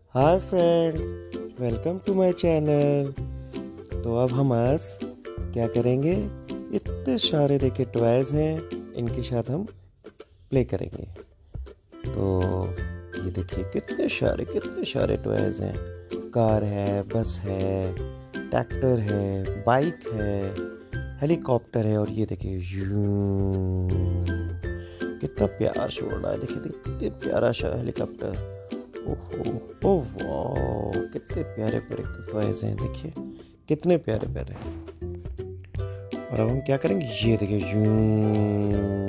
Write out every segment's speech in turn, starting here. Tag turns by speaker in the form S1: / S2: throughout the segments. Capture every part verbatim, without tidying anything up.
S1: Hi friends, welcome to my channel. तो अब हम आज क्या करेंगे, इतने सारे देखे टॉयज़ हैं, इनके साथ हम प्ले करेंगे। तो ये देखिए कितने सारे कितने सारे टॉयज़ हैं। कार है, बस है, ट्रैक्टर है, बाइक है, हेलीकॉप्टर है, और ये देखिए यूं कितना प्यारा से उड़ रहा है। देखिए कितने प्यारा सा हेलीकॉप्टर। ओहो, ओह वाह, कितने प्यारे प्यारे टॉयज़ हैं। देखिए कितने प्यारे प्यारे। और अब हम क्या करेंगे, ये देखिए यूं,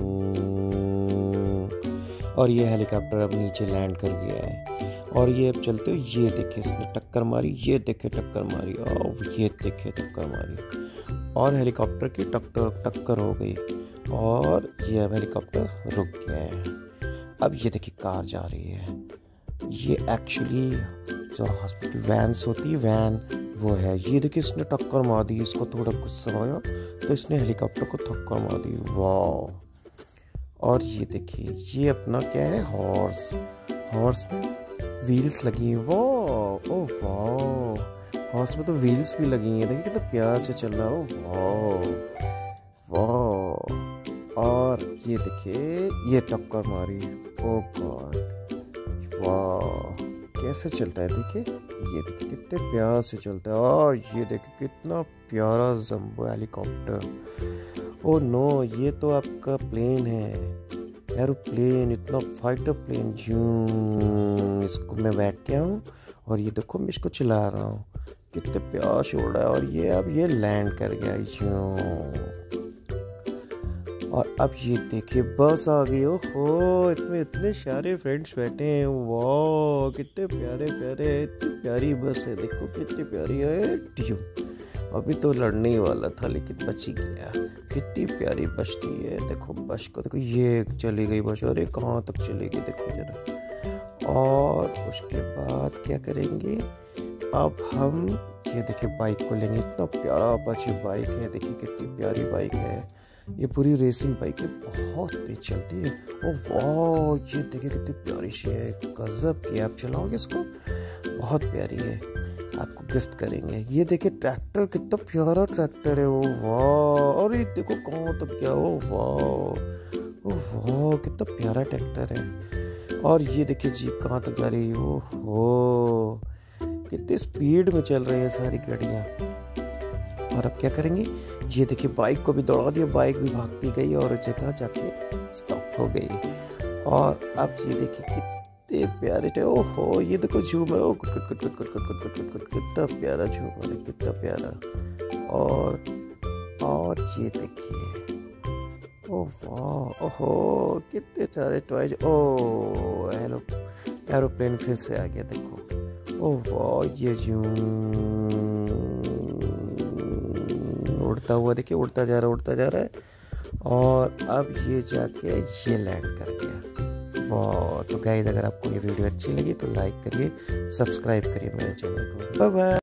S1: और ये हेलीकॉप्टर अब नीचे लैंड कर गया है। और ये अब चलते हो, ये देखिए इसने टक्कर मारी, ये देखे टक्कर मारी, और ये देखे टक्कर मारी, और हेलीकॉप्टर की टक्कर टक्कर हो गई, और ये अब हेलीकॉप्टर रुक गया है। अब ये देखिए कार जा रही है। ये एक्चुअली जो हॉस्पिटल वैन्स होती है, वैन वो है। ये देखिए इसने टक्कर मार दी, इसको थोड़ा गुस्सा आया तो इसने हेलीकॉप्टर को टक्कर मार दी। वाह। और ये देखिए ये अपना क्या है, हॉर्स। हॉर्स में व्हील्स लगी हैं। वाह, ओह वाह, हॉर्स में तो व्हील्स भी लगी हैं। देखिए कितना प्यार से चल रहा है। वाह वाह। और ये देखिए ये टक्कर मारी। ओह गॉड, वाह कैसे चलता है। देखिए ये देखिए कितने प्यार से चलता है। और ये देखिए कितना प्यारा जंबो हेलीकॉप्टर। ओह नो, ये तो आपका प्लेन है, एरोप्लेन, इतना फाइटर प्लेन। जूं, इसको मैं बैठ के हूँ और ये देखो मैं इसको चला रहा हूँ, कितने प्यार से उड़ रहा है। और ये अब ये लैंड कर गया। जूं, और अब ये देखिए बस आ गई। हो, इसमें इतने सारे फ्रेंड्स बैठे हैं। वाह कितने प्यारे प्यारे, इतनी प्यारी बस है। देखो कितनी प्यारी है। टियो, अभी तो लड़ने ही वाला था लेकिन बच ही गया। कितनी प्यारी बस थी है। देखो बस को देखो, ये चली गई बस। अरे कहाँ तक चली गई देखो जरा। और उसके बाद क्या करेंगे, अब हम ये देखिए बाइक को लेंगे। इतना प्यारा अपाची बाइक है। देखिए कितनी प्यारी बाइक है। ये पूरी रेसिंग बाइक है, बहुत तेज चलती है। ओ वाह, ये देखिए कितनी प्यारी सी है, गजब की। आप चलाओगे इसको, बहुत प्यारी है, आपको गिफ्ट करेंगे। ये देखिए ट्रैक्टर, कितना प्यारा ट्रैक्टर है। ओ वाह, और ये देखो कहाँ तक क्या। ओ वाह, ओ वाह कितना प्यारा ट्रैक्टर है। और ये देखिए जीप कहाँ तक जा रही है। ओ हो, कितनी स्पीड में चल रही है सारी गाड़ियाँ। और अब क्या करेंगे, ये देखिए बाइक को भी दौड़ा दिया, बाइक भी भागती गई और जगह जाके स्टॉप हो गई। और अब ये देखिए कितने प्यारे थे। ओहो, ये देखो झूमर। ओ कुट कुट कुट कुट कुट कुट कुट कुट, कितना प्यारा झूमर है, कितना प्यारा। और और ये देखिए, ओ वाह, ओहो कितने सारे टॉयज। ओ हेलो, एरोप्लेन फिर से आ गया। देखो, ओ वाह, ये झूम उड़ता हुआ, देखिए उड़ता जा रहा है, उड़ता जा रहा है। और अब ये जाके ये लैंड कर गया। वाह। तो गाइस, अगर आपको ये वीडियो अच्छी लगी तो लाइक करिए, सब्सक्राइब करिए मेरे चैनल को। Bye bye.